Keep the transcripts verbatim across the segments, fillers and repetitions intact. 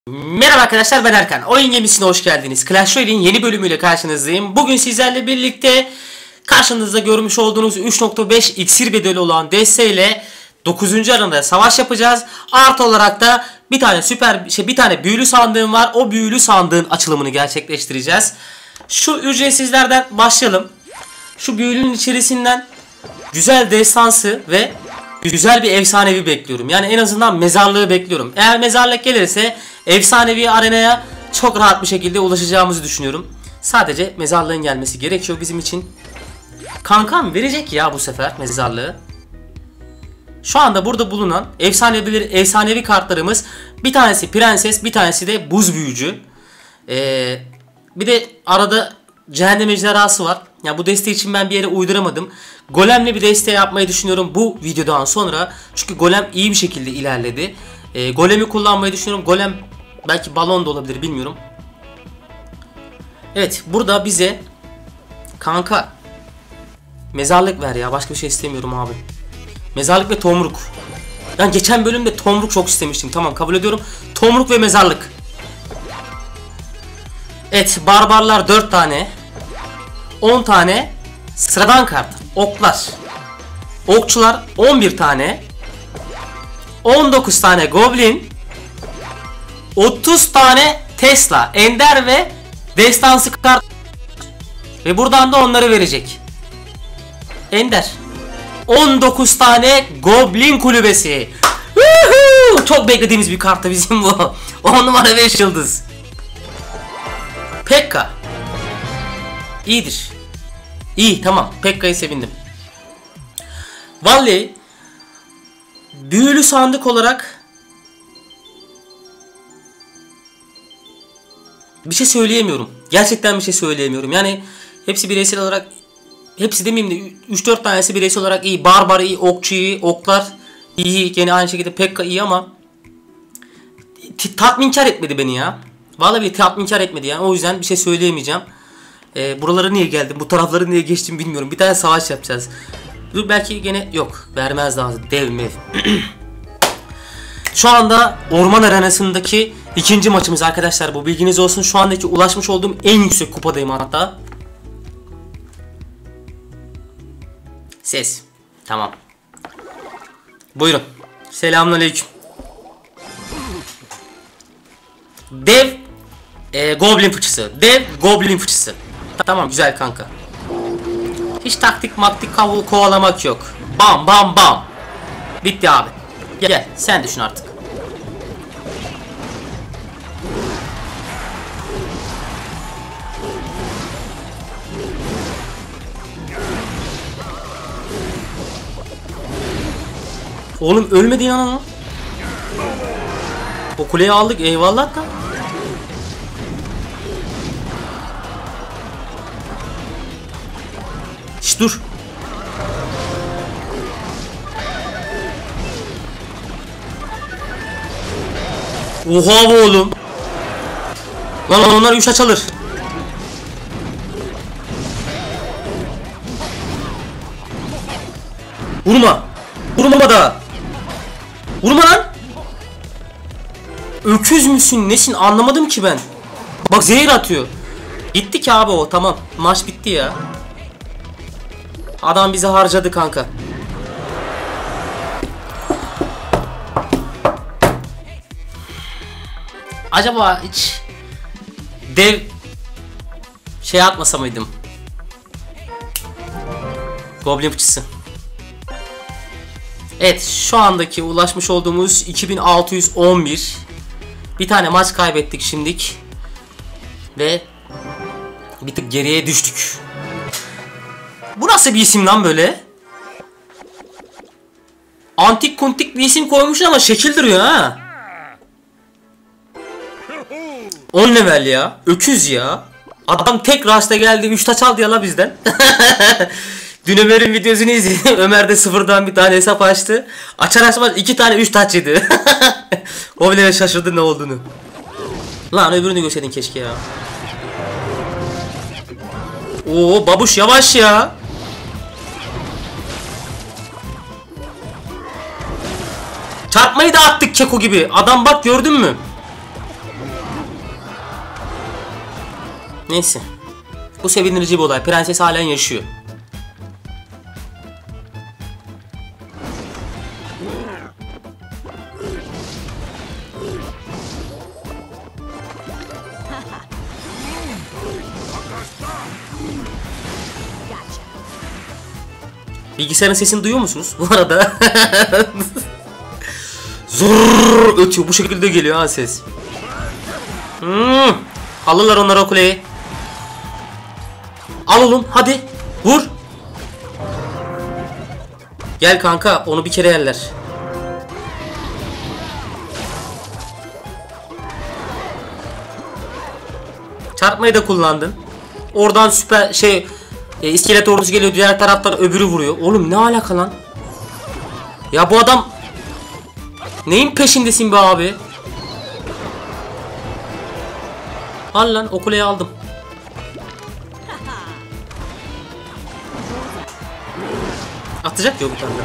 Merhaba arkadaşlar, ben Erkan. Oyun gemisine hoş geldiniz. Clash Royale'in yeni bölümüyle karşınızdayım. Bugün sizlerle birlikte karşınızda görmüş olduğunuz üç nokta beş iksir bedeli olan desteğiyle dokuzuncu aranda savaş yapacağız. Artı olarak da bir tane süper şey bir tane büyülü sandığım var. O büyülü sandığın açılımını gerçekleştireceğiz. Şu ücretsizlerden başlayalım. Şu büyülünün içerisinden güzel destansı ve güzel bir efsanevi bekliyorum. Yani en azından mezarlığı bekliyorum. Eğer mezarlık gelirse efsanevi arenaya çok rahat bir şekilde ulaşacağımızı düşünüyorum. Sadece mezarlığın gelmesi gerekiyor bizim için. Kankam verecek ya bu sefer mezarlığı. Şu anda burada bulunan efsanevi, efsanevi kartlarımız, bir tanesi prenses, bir tanesi de buz büyücü. Ee, bir de arada cehennem ejderhası var. Ya bu deste için ben bir yere uyduramadım. Golem'le bir deste yapmayı düşünüyorum bu videodan sonra. Çünkü Golem iyi bir şekilde ilerledi. Ee, Golem'i kullanmayı düşünüyorum. Golem belki balon da olabilir, bilmiyorum. Evet, burada bize kanka mezarlık ver ya. Başka bir şey istemiyorum abi. Mezarlık ve tomruk. Yani geçen bölümde tomruk çok istemiştim. Tamam, kabul ediyorum. Tomruk ve mezarlık. Evet, barbarlar dört tane. on tane sıradan kart. Oklar. Okçular on bir tane. on dokuz tane goblin. otuz tane Tesla, ender ve destansı kart. Ve buradan da onları verecek. Ender. on dokuz tane goblin kulübesi. Woohoo! Çok beklediğimiz bir kartı bizim bu. on numara beş yıldız. Pekka. İyidir. İyi, tamam. Pekka'yı sevindim. Vallahi büyülü sandık olarak bir şey söyleyemiyorum. Gerçekten bir şey söyleyemiyorum. Yani hepsi bireysel olarak, hepsi demeyeyim de üç dört tanesi bireysel olarak iyi. Barbar iyi, okçu iyi, oklar iyi. Gene aynı şekilde Pekka iyi ama tatminkar etmedi beni ya. Vallahi bir tatminkar etmedi yani. O yüzden bir şey söyleyemeyeceğim. Ee, buralara niye geldim? Bu tarafları niye geçtim bilmiyorum. Bir tane savaş yapacağız. Dur, belki gene yok. Vermez daha. Dev mev. Şu anda orman arenasındaki ikinci maçımız arkadaşlar. Bu bilginiz olsun. Şu andaki ulaşmış olduğum en yüksek kupadayım hatta. Ses. Tamam. Buyurun. Selamünaleyküm. Dev e, Goblin fıçısı. Dev Goblin fıçısı. Tamam, güzel kanka. Hiç taktik maktik kavul kovalamak yok. Bam bam bam. Bitti abi. Gel, gel sen düşün artık. Oğlum ölmedi ya lan. O kuleyi aldık, eyvallah da. Şş, dur. Oha bu oğlum. Lan onlar üç açılır. Vurma. Vurma da. Vurma lan. Öküz müsün nesin anlamadım ki ben. Bak zehir atıyor. Gitti ki abi o, tamam. Maç bitti ya. Adam bizi harcadı kanka. Acaba hiç dev şey atmasa mıydım? Goblin fıçısı. Evet, şu andaki ulaşmış olduğumuz iki bin altı yüz on bir. Bir tane maç kaybettik şimdilik. Ve bir tık geriye düştük. Bu nasıl bir isim lan böyle? Antik kuntik bir isim koymuşsun ama şekil duruyor ha. on level ya. Öküz ya. Adam tek rush'ta geldi, üç taç aldı ya la bizden. Dün Ömer'in videosunu izledim. Ömer de sıfırdan bir tane hesap açtı. Açar açmaz iki tane üç taç yedi. O bile şaşırdı ne olduğunu. Lan öbürünü görseydin keşke ya. Oo babuş yavaş ya. Çarpmayı da attık keko gibi. Adam bak, gördün mü? Neyse. Bu sevindirici bir olay. Prenses halen yaşıyor. Bilgisayarın sesini duyuyor musunuz? Bu arada zurr ötüyor. Bu şekilde geliyor ha ses. Hmm. Alırlar onlar o kuleyi. Al oğlum hadi. Vur. Gel kanka, onu bir kere yerler. Çarpmayı da kullandın. Oradan süper şey e, iskelet ordusu geliyor, diğer taraftan öbürü vuruyor. Oğlum ne alaka lan? Ya bu adam neyin peşindesin be abi? Al lan, o kuleyi aldım. Atacak yok bir tane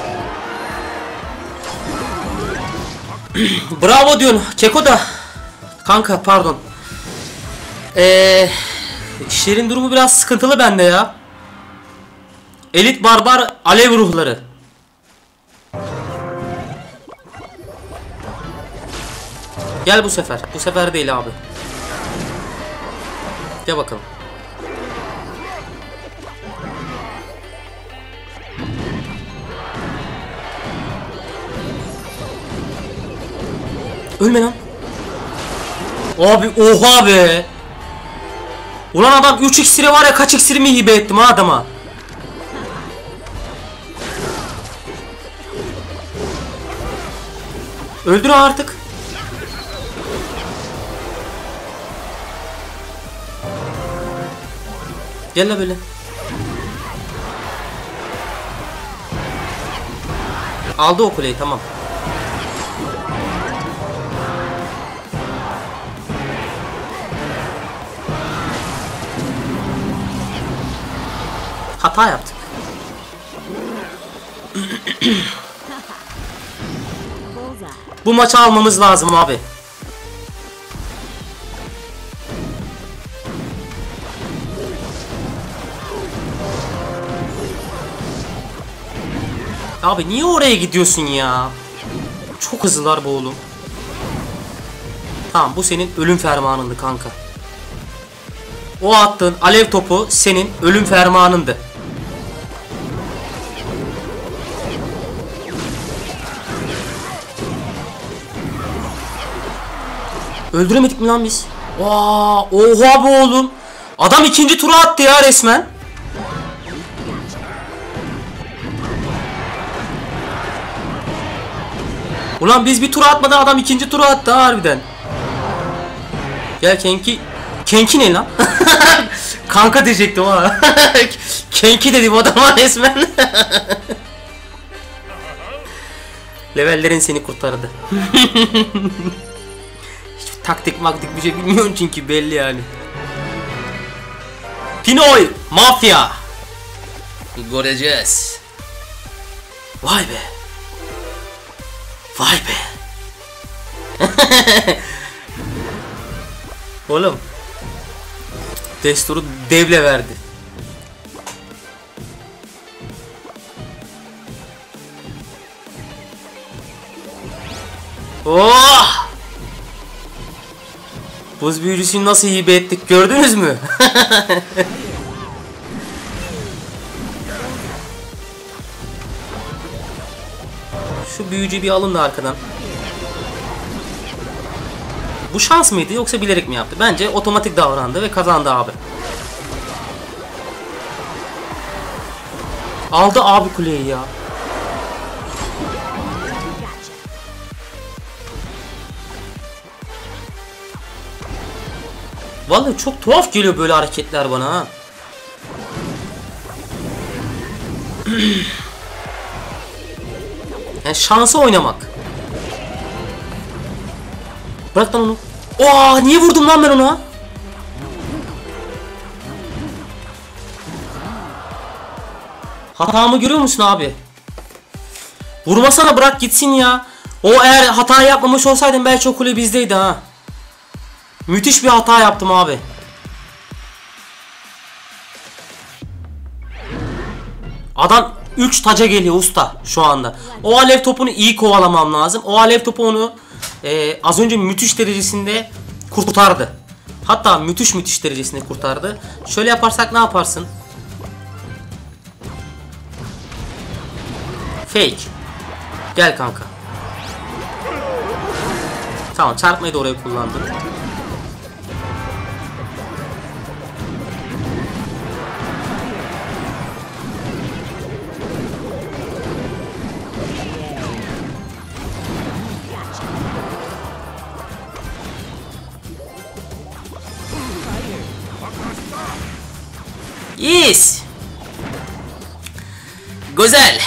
daha. Bravo diyorsun Keko da. Kanka pardon. Eee işlerin durumu biraz sıkıntılı bende ya. Elit barbar alev ruhları. Gel bu sefer. Bu sefer değil abi. Gel bakalım. Ölme lan. Abi oha be. Ulan adam üç iksiri var ya, kaç iksirimi hibe ettim ha adama. Öldür artık. Gel la böyle. Aldı o kuleyi, tamam. Hata yaptık. Bu maçı almamız lazım abi. Abi niye oraya gidiyorsun ya? Çok hızlılar bu oğlum. Tamam, bu senin ölüm fermanındı kanka. O attığın alev topu senin ölüm fermanındı. Öldüremedik mi lan biz? Vaa, oha bu oğlum. Adam ikinci tura attı ya resmen. Ulan biz bir tura atmadan adam ikinci tura attı harbiden. Gel Kenki. Kenki ne lan? Kanka diyecektim ha. Kenki dedim adama resmen. Levellerin seni kurtardı. Hiç taktik maktik bir şey bilmiyorsun çünkü belli yani. Pinoy Mafya. Göreceğiz. Vay be. Vay be. Oğlum. Destur'u devle verdi. Oh! Buz büyücüsünü nasıl hibe ettik gördünüz mü? Şu büyücüyü bir alın da arkadan. Bu şans mıydı yoksa bilerek mi yaptı? Bence otomatik davrandı ve kazandı abi. Aldı abi kuleyi ya. Vallahi çok tuhaf geliyor böyle hareketler bana ha. Yani şansı oynamak. Bırak lan onu. Oha, niye vurdum lan ben ona? Hatamı görüyor musun abi? Vurmasana, bırak gitsin ya. O eğer hata yapmamış olsaydım belki o kule bizdeydi ha. Müthiş bir hata yaptım abi. Adam üç taca geliyor usta şu anda. O alev topunu iyi kovalamam lazım. O alev topu onu e, az önce müthiş derecesinde kurtardı. Hatta müthiş müthiş derecesinde kurtardı. Şöyle yaparsak ne yaparsın? Fake. Gel kanka. Tamam, çarpmayı da oraya kullandım. Yes. Güzel.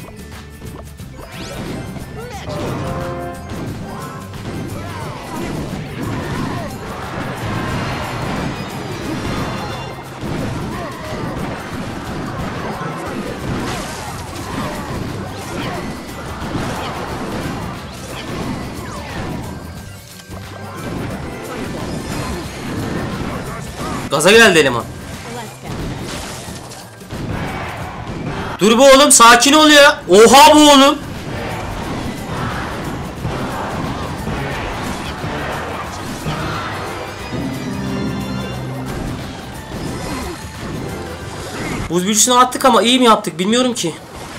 Gaza geldi eleman. Dur bu oğlum, sakin ol ya. Oha bu oğlum. Buz büyücüsünü attık ama iyi mi yaptık bilmiyorum ki.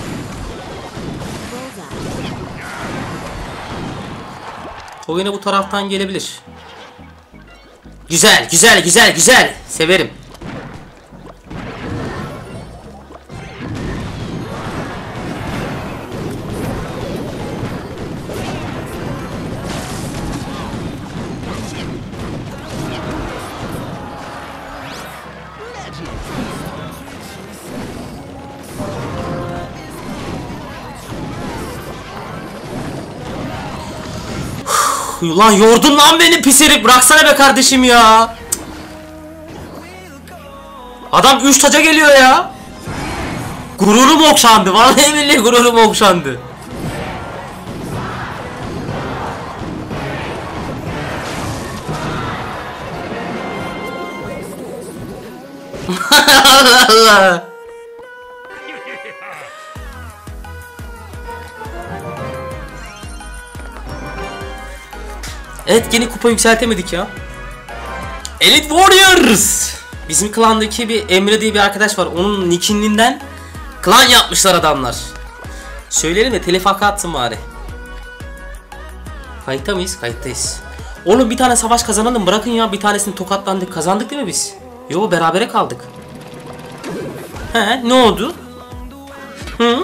O yine bu taraftan gelebilir. Güzel güzel güzel güzel. Severim. Ulan yordun lan beni pis herif, bıraksana be kardeşim ya. Adam üç taca geliyor ya. Gururum okşandı, vallahi billahi gururum okşandı. Allah Allah. Evet, yeni kupa yükseltemedik ya. Elite Warriors. Bizim klandaki bir Emre diye bir arkadaş var. Onun nickinden klan yapmışlar adamlar. Söyleyelim de telif hakkı atsın bari. Kayıtta mıyız? Kayıttayız. Oğlum bir tane savaş kazanalım, bırakın ya, bir tanesini tokatlandık. Kazandık değil mi biz? Yo, berabere kaldık. He, ne oldu? Hı?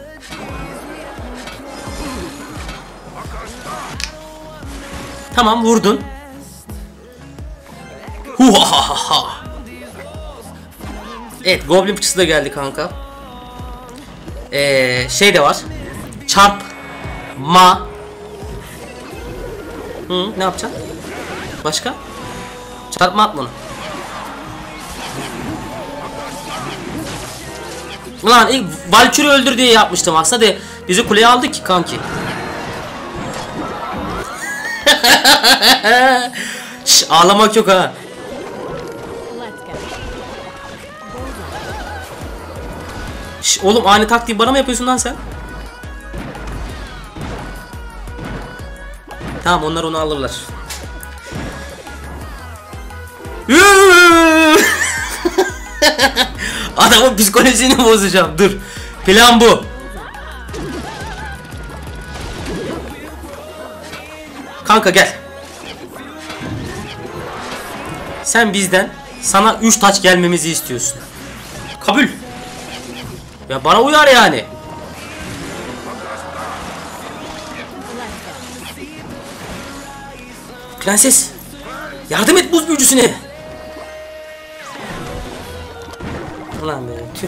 Tamam, vurdun. Huhahaha. Evet, Goblin fıçısı da geldi kanka. Ee, şey de var. Çarp. Ma. Hı, ne yapacaksın? Başka? Çarpma at bunu. Ulan ilk Valkyrie öldür diye yapmıştım aslında de bizi kuleye aldı ki kanki. Şş, ağlamak yok ha. Şş, oğlum aynı taktiği bana mı yapıyorsun lan sen? Tamam, onlar onu alırlar. Adamın psikolojisini bozacağım. Dur. Plan bu. Kanka gel. Sen bizden sana üç taç gelmemizi istiyorsun. Kabul. Ya bana uyar yani. Prenses, yardım et buz büyücüsüne. Ulan be, tüh.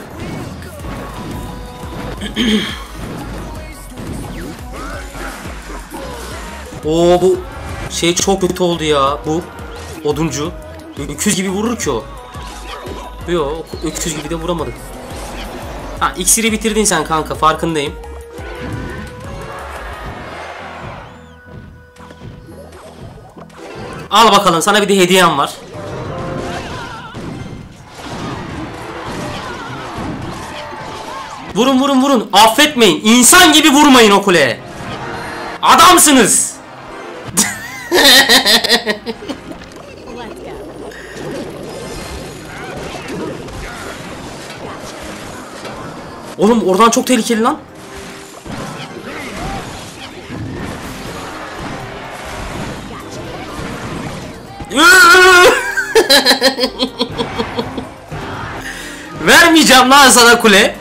Oo, bu şey çok kötü oldu ya, bu oduncu. Öküz gibi vurur ki o. Yok, öküz gibi de vuramadık. Ha, iksiri bitirdin sen kanka, farkındayım. Al bakalım, sana bir de hediyem var. Vurun vurun vurun. Affetmeyin. İnsan gibi vurmayın o kuleye. Adamsınız. Oğlum oradan çok tehlikeli lan. Vermeyeceğim lan sana kule.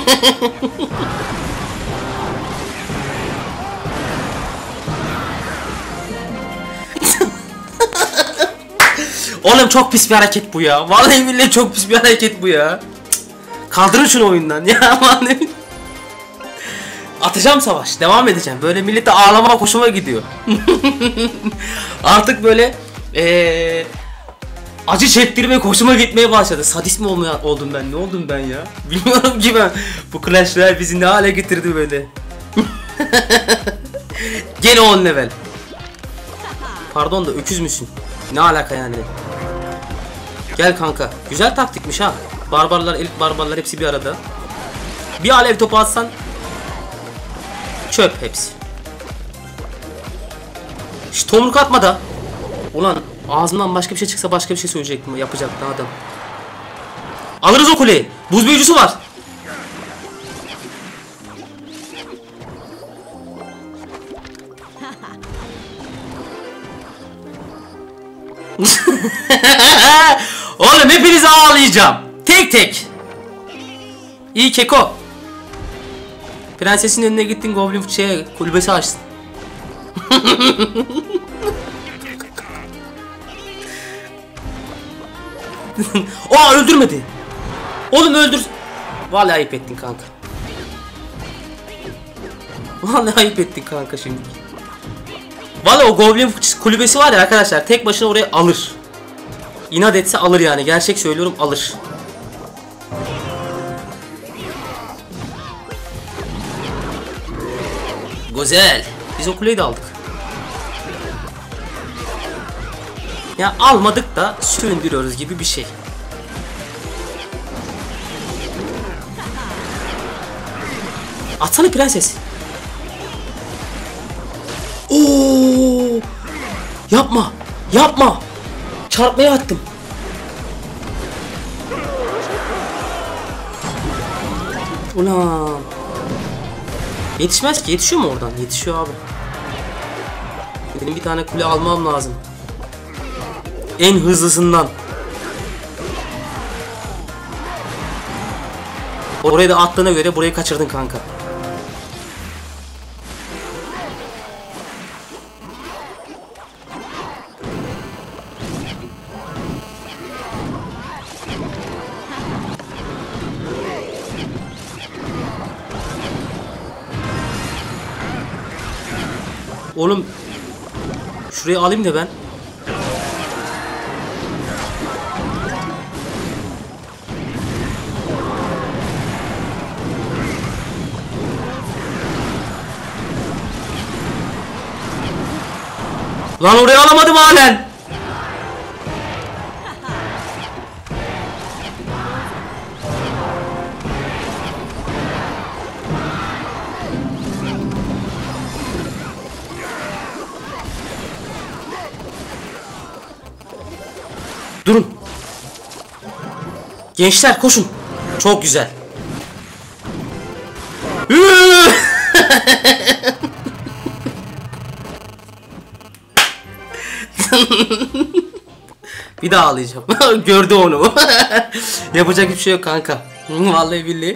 Oğlum çok pis bir hareket bu ya. Vallahi billahi çok pis bir hareket bu ya. Kaldırın şunu oyundan ya. Vallahi. Atacağım savaş. Devam edeceğim. Böyle millete ağlama hoşuma gidiyor. Artık böyle ee, acı çektirmek hoşuma gitmeye başladı. Sadist mi olmaya, oldum ben? Ne oldum ben ya? Bilmiyorum ki ben. Bu Clash Royale bizi ne hale getirdi böyle. Gene on level. Pardon da öküz müsün? Ne alaka yani? Gel kanka. Güzel taktikmiş ha. Barbarlar, elit barbarlar hepsi bir arada. Bir alev topu atsan çöp hepsi. Şş, tomruk atma da. Ulan ağzımdan başka bir şey çıksa başka bir şey söyleyecektim. Yapacaktı adam. Alırız o kuleyi. Buz büyücüsü var. Oğlum hepinizi ağlayacağım. Tek tek. İyi keko. Prensesin önüne gittin, Goblin şeye kulübesi açtın. Aa öldürmedi. Oğlum öldür. Vallahi ayıp ettin kanka. Vallahi ayıp ettin kanka şimdi. Vallahi o Goblin kulübesi var ya arkadaşlar, tek başına oraya alır. İnat etse alır yani, gerçek söylüyorum, alır. Güzel. Biz o kuleyi de aldık. Ya almadık da süründürüyoruz gibi bir şey. Atsana prenses. Oo! Yapma. Yapma. Çarpmaya attım. Ulan. Yetişmez ki. Yetişiyor mu oradan? Yetişiyor abi. Benim bir tane kule almam lazım. En hızlısından. Oraya da attığına göre burayı kaçırdın kanka. Oğlum şurayı alayım da ben. Lan oraya alamadım halen. Durun. Gençler koşun. Çok güzel. Bir daha ağlayacağım. Gördü onu. Yapacak hiçbir şey yok kanka. Vallahi billahi.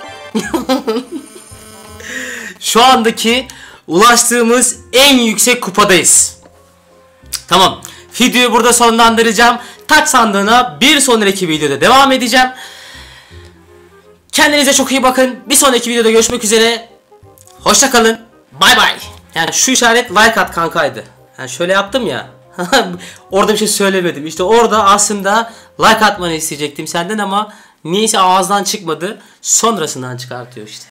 Şu andaki ulaştığımız en yüksek kupadayız. Tamam. Videoyu burada sonlandıracağım. Taç sandığına bir sonraki videoda devam edeceğim. Kendinize çok iyi bakın. Bir sonraki videoda görüşmek üzere. Hoşça kalın. Bay bay. Yani şu işaret like at kankaydı. Yani şöyle yaptım ya. Orada bir şey söylemedim. İşte orada aslında like atmanı isteyecektim senden ama niyeyse ağızdan çıkmadı. Sonrasından çıkartıyor işte.